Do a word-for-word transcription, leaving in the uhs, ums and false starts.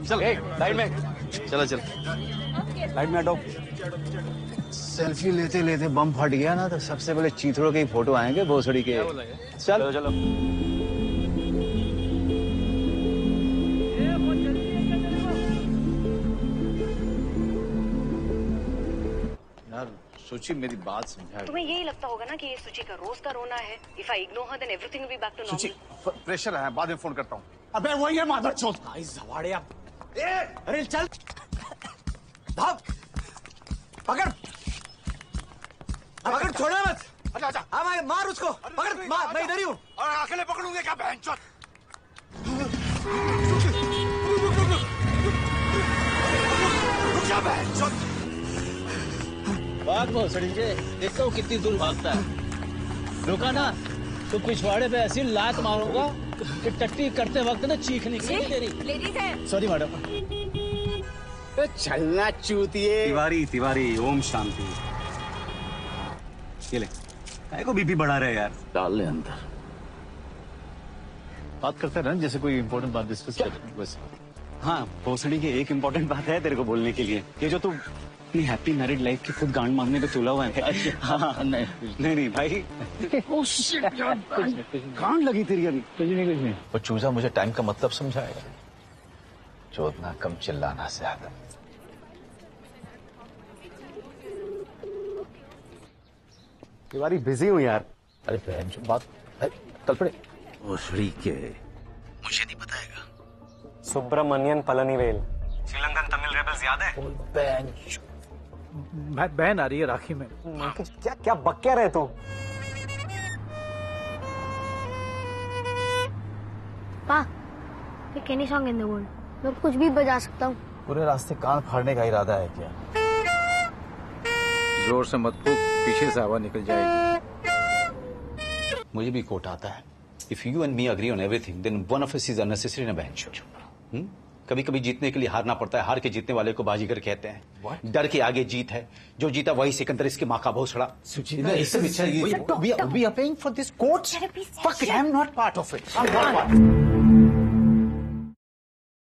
चल लाइट में चलो चल लाइट में हटो। सेल्फी लेते लेते बम फट गया ना तो सबसे पहले चीथड़ों के फोटो आएंगे भोसड़ी के। चलो चलो यार सुची मेरी बात समझा। तुम्हें यही लगता होगा ना कि ये सुची का रोज का रोना है। If I ignore her then everything will be back to such normal. Pressure है, बाद में फोन करता हूँ। अबे वही है माधर चौथ। जवाड़े आप। ए, अरे चल भाग पकड़ पकड़ छोड़ना मत। अच्छा अच्छा हाँ मैं मार उसको पकड़ मार। मैं इधर ही हूँ। अकेले पकड़ूंगे क्या बहन चौथ? भाग भोसड़ी के, देखता हूँ कितनी दूर भागता है। रुका ना तो पिछवाड़े पे ऐसी लात मारूंगा कि टट्टी करते वक्त ना चीख निकली तेरी। लेडीज है। Sorry madam. चलना चूतिए। तिवारी तिवारी ओम शांति। ये ले काय को बीपी बढ़ा रहे यार। डाल ले अंदर। बात करते रहे जैसे कोई इम्पोर्टेंट बात डिस्कस कर रहे हैं। हाँ भोसड़ी की एक इम्पोर्टेंट बात है तेरे को बोलने के लिए। ये जो तू अपनी हैप्पी मैरिड लाइफ की खुद गांड मांगने पे तुला हुआ है। हाँ नहीं नहीं नहीं भाई। गांड लगी तेरी अभी। कुछ नहीं कुछ नहीं। वो चूजा मुझे टाइम का मतलब समझाएगा। चोदना कम चिल्लाना ज्यादा। तिवारी बिजी हूँ यार। अरे बहन जो बात कल पड़े भोसड़ी के मुझे नहीं बताएगा। सुब्रमण्यन पलनीवेल श्रीलंकन तमिल रेबल्स याद है? बहन बहन आ रही है राखी में। क्या क्या बक्या रहे तू? पा, pick any song in the world. मैं कुछ भी बजा सकता हूँ। पूरे रास्ते कान फाड़ने का इरादा है क्या? जोर से मत फूक, पीछे से हवा निकल जाएगी। मुझे भी कोट आता है। If you and me agree on everything, then one of us is unnecessary in a bench. कभी कभी जीतने के लिए हारना पड़ता है। हार के जीतने वाले को बाजीगर कहते हैं। What? डर के आगे जीत है। जो जीता वही सिकंदर इसके माँ का भोसड़ा। We are paying for this coach. Fuck it, I'm not part of it. I'm not part.